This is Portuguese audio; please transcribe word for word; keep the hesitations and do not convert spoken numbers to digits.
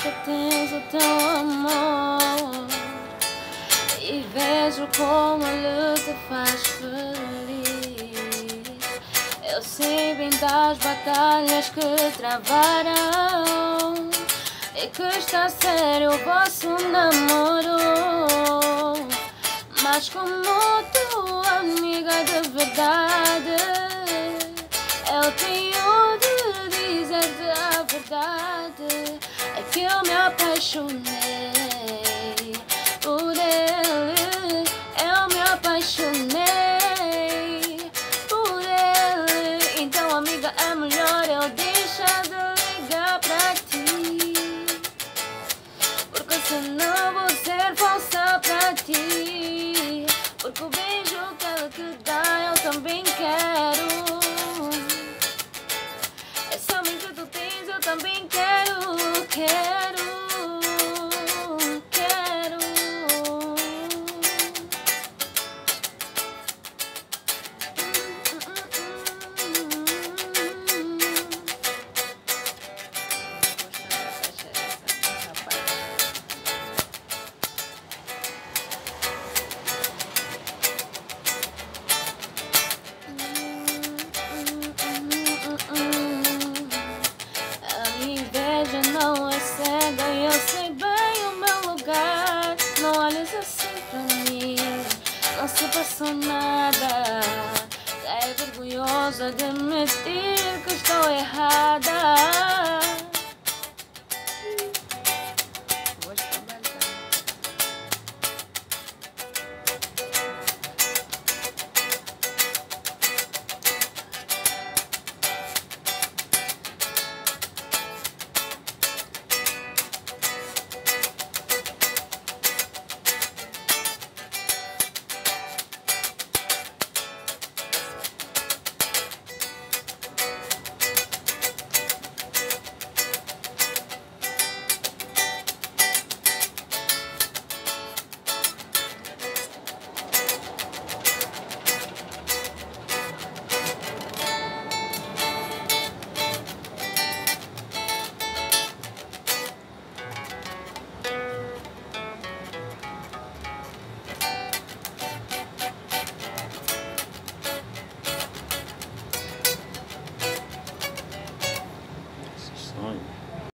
que tens o teu amor e vejo como ele te faz feliz. Eu sei bem das batalhas que travaram e que está sério o vosso namoro, mas como tua amiga de verdade, eu tenho de dizer-te a verdade. É que eu me apaixonei por ele, eu me apaixonei por ele. Então, amiga, é melhor eu deixar de ligar pra ti, porque senão vou ser falsa pra ti. Porque o beijo que ela te dá eu também quero. Essa mãe que tu tens eu também quero, quero, quero. Não é cega e eu sei bem o meu lugar. Não olhes assim pra mim, não se passou nada. É vergonhoso admitir que estou errada.